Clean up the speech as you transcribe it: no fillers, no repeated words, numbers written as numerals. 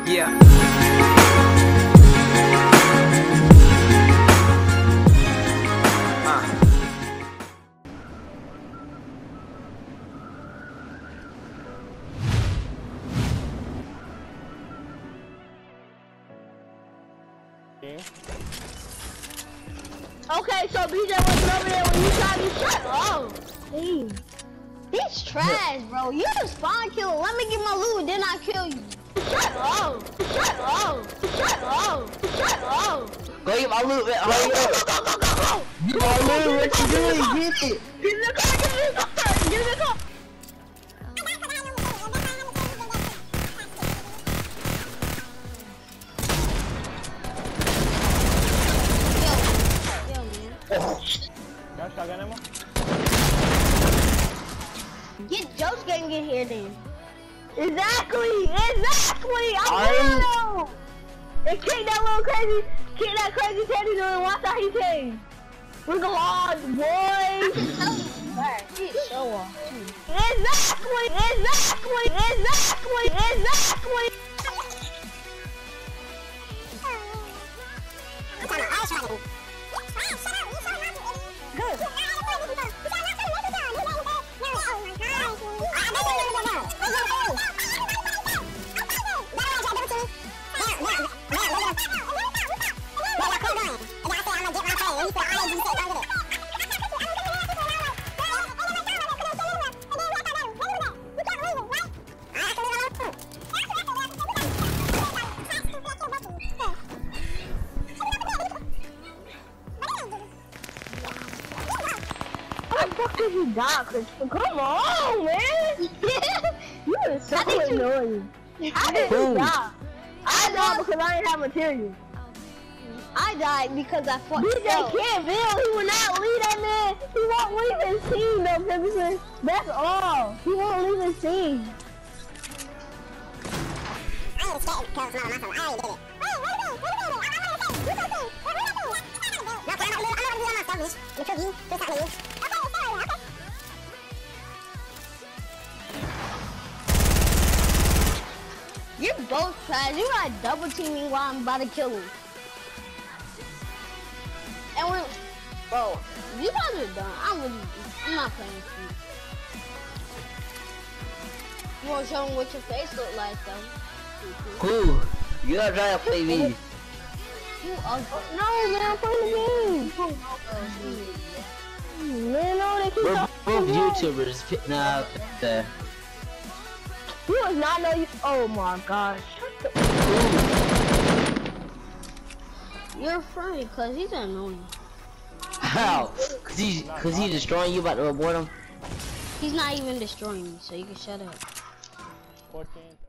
Yeah. Okay, so BJ wasn't over there when you tried to shut up. Hey. He's trash, bro. You a spawn killer. Let me get my loot and then I kill you. Shut up. Shut up. Shut up. Shut up. Go get my loot, man. Go. Get my loot, what you doing? Get it. Get in the car, get in the car. Get in the car. Got shotgun ammo? Get Joe's game get here then. Exactly! I know! And kick that crazy teddy dude and watch how he came. We're the laws, boys! Show off. Exactly! How did you die, Christopher? Come on, man! You are so annoying. How did you die? I died because I didn't have material. I died because I fought BJ can't build. He will not leave that man. He won't leave his team though, because that's all. He won't leave his team. I ain't scared because I ain't did it. You're both trash. You got double teaming while I'm about to kill him. And we're, bro, you guys are done. I'm not playing with you. You wanna show them what your face look like though? Who? You gotta try to play me. You ugly. No, man, I'm playing the game. Man, no, they keep We're both YouTubers. Nah, you was not know you. Oh my gosh. You're funny, cause he's annoying. How? Cause he's destroying you, about to report him? He's not even destroying me, so you can shut up. 14.